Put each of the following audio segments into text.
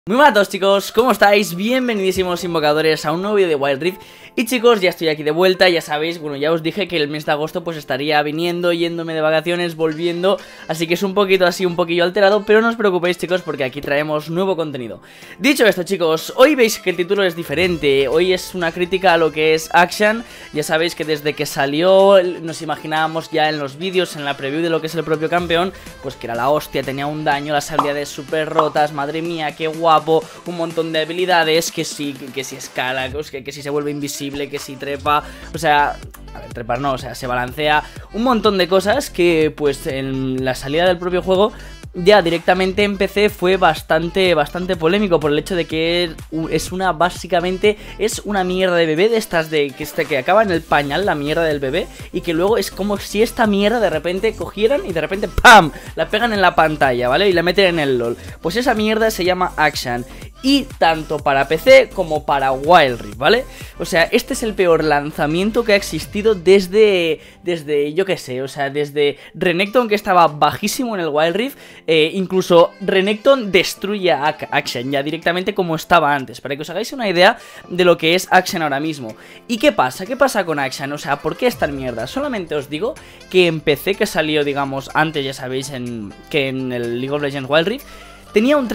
Muy buenas a todos, chicos, ¿cómo estáis? Bienvenidísimos invocadores a un nuevo vídeo de Wild Rift. Y chicos, ya estoy aquí de vuelta, ya sabéis, bueno, ya os dije que el mes de agosto pues estaría viniendo, yéndome de vacaciones, volviendo. Así que es un poquito así, un poquillo alterado, pero no os preocupéis, chicos, porque aquí traemos nuevo contenido. Dicho esto, chicos, hoy veis que el título es diferente. Hoy es una crítica a lo que es Akshan. Ya sabéis que desde que salió nos imaginábamos ya en los vídeos, en la preview de lo que es el propio campeón, pues que era la hostia, tenía un daño, las habilidades súper rotas, madre mía, qué guapo, un montón de habilidades, que si escala, que si se vuelve invisible, que si trepa, o sea, a ver, trepar no, o sea, se balancea, un montón de cosas que pues en la salida del propio juego ya directamente en PC fue bastante polémico por el hecho de que es básicamente es una mierda de bebé de estas que acaba en el pañal, la mierda del bebé, y que luego es como si esta mierda de repente cogieran y de repente ¡pam! La pegan en la pantalla, ¿vale? Y la meten en el LOL. Pues esa mierda se llama Akshan. Y tanto para PC como para Wild Rift, ¿vale? O sea, este es el peor lanzamiento que ha existido desde yo qué sé, o sea, desde Renekton, que estaba bajísimo en el Wild Rift. Incluso Renekton destruye a Akshan ya directamente como estaba antes, para que os hagáis una idea de lo que es Akshan ahora mismo. ¿Y qué pasa? ¿Qué pasa con Akshan? O sea, ¿por qué es tan mierda? Solamente os digo que en PC, que salió, digamos, antes, ya sabéis, que en el League of Legends Wild Rift, tenía un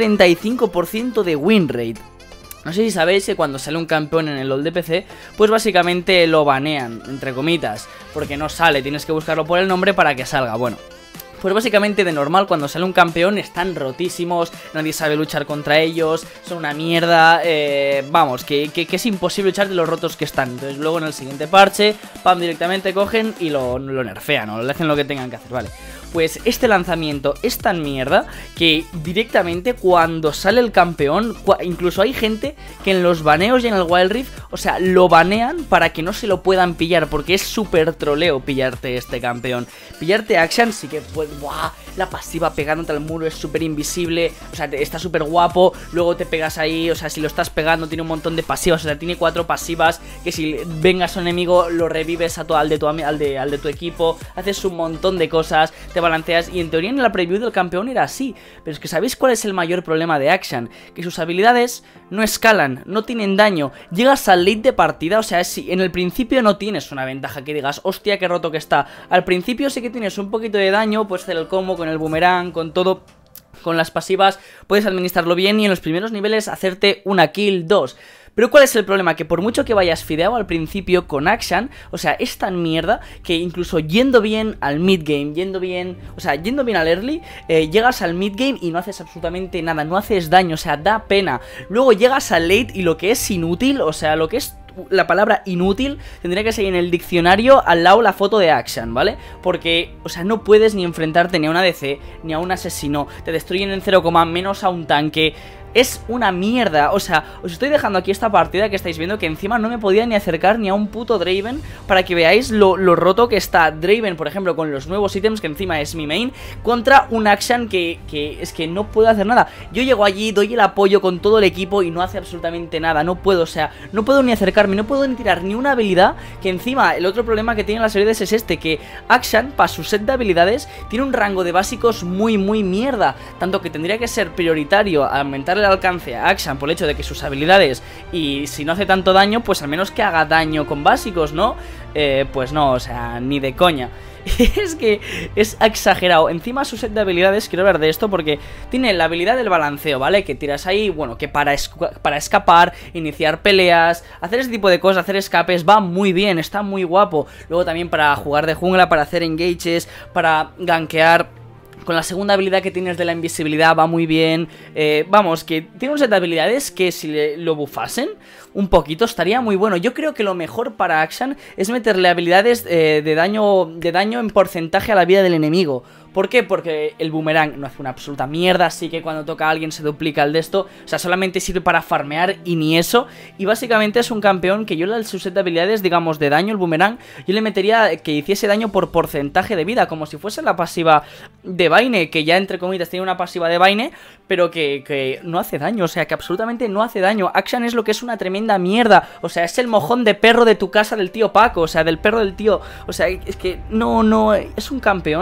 35% de win rate. No sé si sabéis que cuando sale un campeón en el LoL de PC, pues básicamente lo banean, entre comitas, porque no sale, tienes que buscarlo por el nombre para que salga. Bueno, pues básicamente de normal cuando sale un campeón están rotísimos, nadie sabe luchar contra ellos, son una mierda, vamos, que es imposible luchar de los rotos que están. Entonces luego en el siguiente parche, pam, directamente cogen y lo nerfean, o le hacen lo que tengan que hacer, ¿vale? Pues este lanzamiento es tan mierda que directamente cuando sale el campeón, incluso hay gente que en los baneos y en el Wild Rift, o sea, lo banean para que no se lo puedan pillar, porque es súper troleo pillarte este campeón. Pillarte Akshan sí que puede, ¡buah! La pasiva pegándote al muro es súper invisible, o sea, está súper guapo, luego te pegas ahí, o sea, si lo estás pegando tiene un montón de pasivas, o sea, tiene 4 pasivas, que si vengas a un enemigo lo revives al de tu equipo, haces un montón de cosas, te balanceas, y en teoría en la preview del campeón era así. Pero es que ¿sabéis cuál es el mayor problema de Akshan? Que sus habilidades no escalan, no tienen daño. Llegas al late de partida, o sea, si en el principio no tienes una ventaja que digas, hostia, qué roto que está. Al principio sí que tienes un poquito de daño, puedes hacer el combo con el boomerang, con todo, con las pasivas, puedes administrarlo bien y en los primeros niveles hacerte una kill, 2. Pero ¿cuál es el problema? Que por mucho que vayas fideado al principio con Akshan, o sea, es tan mierda que incluso yendo bien al mid-game, yendo bien al early, llegas al mid-game y no haces absolutamente nada, no haces daño, o sea, da pena. Luego llegas al late y lo que es inútil, o sea, lo que es la palabra inútil tendría que ser en el diccionario al lado la foto de Akshan, ¿vale? Porque, o sea, no puedes ni enfrentarte ni a un ADC, ni a un asesino, te destruyen en 0, menos a un tanque. Es una mierda, o sea, os estoy dejando aquí esta partida que estáis viendo, que encima no me podía ni acercar ni a un puto Draven, para que veáis lo roto que está Draven, por ejemplo, con los nuevos ítems, que encima es mi main, contra un Akshan que es que no puedo hacer nada. Yo llego allí, doy el apoyo con todo el equipo y no hace absolutamente nada, no puedo, o sea, no puedo ni acercarme, no puedo ni tirar ni una habilidad, que encima el otro problema que tienen las habilidades es este, que Akshan, para su set de habilidades, tiene un rango de básicos muy mierda, tanto que tendría que ser prioritario aumentar el alcance a Akshan por el hecho de que sus habilidades, y si no hace tanto daño, pues al menos que haga daño con básicos, ¿no? Pues no, o sea, ni de coña. Es que es exagerado. Encima su set de habilidades, quiero hablar de esto porque tiene la habilidad del balanceo, ¿vale? Que tiras ahí, bueno, que para escapar, iniciar peleas, hacer ese tipo de cosas, hacer escapes, va muy bien, está muy guapo. Luego también para jugar de jungla, para hacer engages, para gankear. Con la segunda habilidad que tienes de la invisibilidad va muy bien. Vamos, que tiene un set de habilidades que si lo buffasen un poquito estaría muy bueno. Yo creo que lo mejor para Akshan es meterle habilidades de daño en porcentaje a la vida del enemigo. ¿Por qué? Porque el boomerang no hace una absoluta mierda, así que cuando toca a alguien se duplica el de esto. O sea, solamente sirve para farmear y ni eso. Y básicamente es un campeón que yo, su set de habilidades, digamos, de daño, el boomerang, yo le metería que hiciese daño por porcentaje de vida, como si fuese la pasiva de Vayne, que ya entre comillas tiene una pasiva de Vayne, pero que no hace daño, o sea, que absolutamente no hace daño. Akshan es lo que es una tremenda mierda, o sea, es el mojón de perro de tu casa del tío Paco, o sea, del perro del tío, o sea, es que no, es un campeón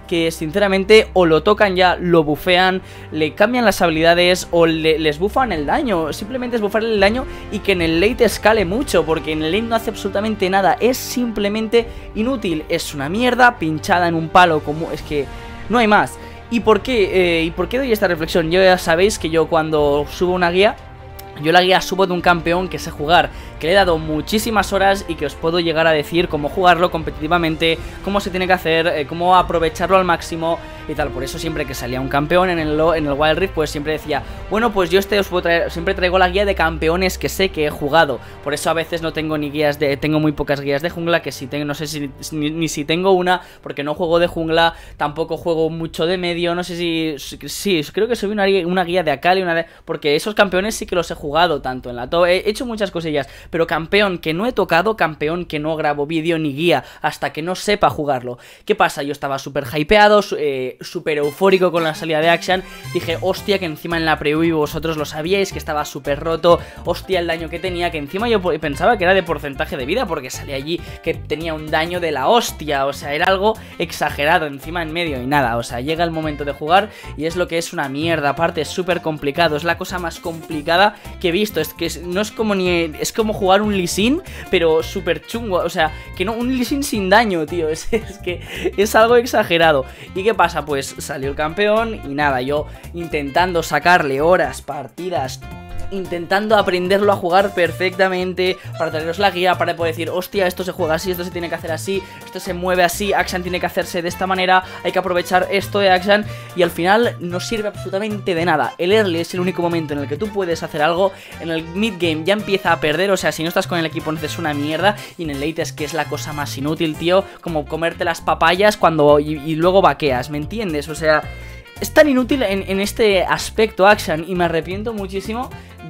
que sinceramente o lo tocan ya, lo bufean, le cambian las habilidades o les bufan el daño. Simplemente es bufarle el daño y que en el late escale mucho, porque en el late no hace absolutamente nada, es simplemente inútil, es una mierda pinchada en un palo, como es que no hay más. ¿Y por qué? ¿Y por qué doy esta reflexión? Ya sabéis que yo cuando subo una guía, yo la guía subo de un campeón que sé jugar, que le he dado muchísimas horas y que os puedo llegar a decir cómo jugarlo competitivamente, cómo se tiene que hacer, cómo aprovecharlo al máximo y tal. Por eso siempre que salía un campeón en el Wild Rift, pues siempre decía, bueno, pues yo os puedo traer, siempre traigo la guía de campeones que sé que he jugado. Por eso a veces no tengo ni guías tengo muy pocas guías de jungla, que si tengo, no sé ni si tengo una, porque no juego de jungla, tampoco juego mucho de medio, no sé sí, creo que subí una guía de Akali, porque esos campeones sí que los he jugado tanto en la top, he hecho muchas cosillas, pero campeón que no he tocado, campeón que no grabo vídeo ni guía hasta que no sepa jugarlo. ¿Qué pasa? Yo estaba súper hypeado, súper eufórico con la salida de Akshan, dije, hostia, que encima en la preview vosotros lo sabíais, que estaba súper roto, hostia el daño que tenía, que encima yo pensaba que era de porcentaje de vida, porque salía allí que tenía un daño de la hostia, o sea, era algo exagerado, encima en medio y nada, o sea, llega el momento de jugar y es lo que es una mierda, aparte es súper complicado, es la cosa más complicada que he visto, es que no es como es como jugar un Lee Sin, pero súper chungo, o sea, que no, un Lee Sin sin daño, tío, es que es algo exagerado. ¿Y qué pasa? Pues salió el campeón y nada, yo intentando sacarle horas, partidas, intentando aprenderlo a jugar perfectamente, para traeros la guía, para poder decir, hostia, esto se juega así, esto se tiene que hacer así, esto se mueve así, Akshan tiene que hacerse de esta manera, hay que aprovechar esto de Akshan, y al final no sirve absolutamente de nada. El early es el único momento en el que tú puedes hacer algo, en el mid game ya empieza a perder, o sea, si no estás con el equipo no haces una mierda, y en el late es que es la cosa más inútil, tío, como comerte las papayas cuando y luego vaqueas, ¿me entiendes? O sea, es tan inútil en este aspecto Akshan, y me arrepiento muchísimo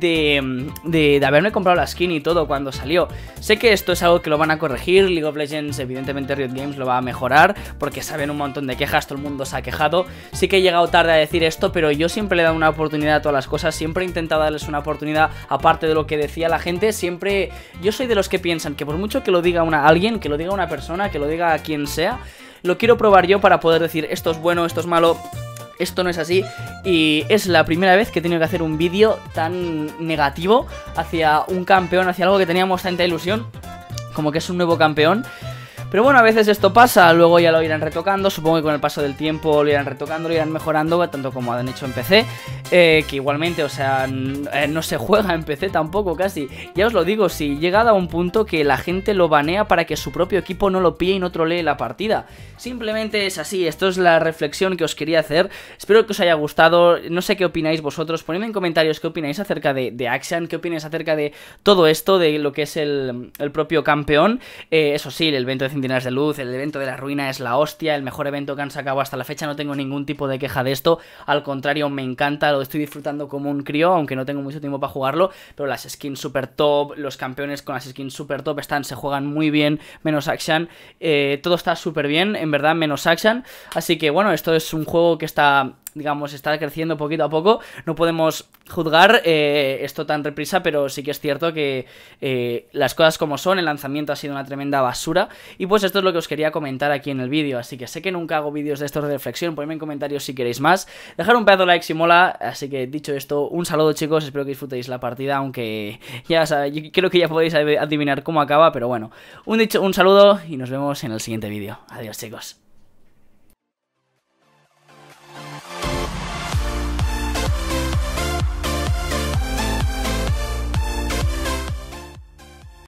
de haberme comprado la skin y todo cuando salió. Sé que esto es algo que lo van a corregir, League of Legends, evidentemente Riot Games lo va a mejorar, porque saben un montón de quejas, todo el mundo se ha quejado. Sí que he llegado tarde a decir esto, pero yo siempre le he dado una oportunidad a todas las cosas, siempre he intentado darles una oportunidad, aparte de lo que decía la gente, siempre... Yo soy de los que piensan que por mucho que lo diga alguien, que lo diga una persona, que lo diga a quien sea, lo quiero probar yo para poder decir esto es bueno, esto es malo, esto no es así. Y es la primera vez que he tenido que hacer un vídeo tan negativo hacia un campeón, hacia algo que teníamos tanta ilusión como que es un nuevo campeón. Pero bueno, a veces esto pasa, luego ya lo irán retocando, supongo que con el paso del tiempo lo irán retocando, lo irán mejorando, tanto como han hecho en PC, que igualmente, o sea, no se juega en PC tampoco casi. Ya os lo digo, si llega a un punto que la gente lo banea para que su propio equipo no lo pille y no trolee la partida. Simplemente es así, esto es la reflexión que os quería hacer, espero que os haya gustado, no sé qué opináis vosotros, ponedme en comentarios qué opináis acerca de Akshan, qué opináis acerca de todo esto, de lo que es el propio campeón. Eso sí, el evento de Centinelas de Luz, el evento de la ruina es la hostia, el mejor evento que han sacado hasta la fecha, no tengo ningún tipo de queja de esto, al contrario, me encanta, lo estoy disfrutando como un crío, aunque no tengo mucho tiempo para jugarlo, pero las skins super top, los campeones con las skins super top se juegan muy bien, menos Akshan, todo está súper bien, en verdad, menos Akshan, así que bueno, esto es un juego que está... digamos, está creciendo poquito a poco. No podemos juzgar esto tan reprisa, pero sí que es cierto que las cosas como son, el lanzamiento ha sido una tremenda basura. Y pues esto es lo que os quería comentar aquí en el vídeo. Así que sé que nunca hago vídeos de estos de reflexión, ponedme en comentarios si queréis más. Dejar un pedazo de like si mola. Así que dicho esto, un saludo chicos, espero que disfrutéis la partida, aunque ya sabéis, yo creo que ya podéis adivinar cómo acaba, pero bueno. Un saludo y nos vemos en el siguiente vídeo. Adiós chicos.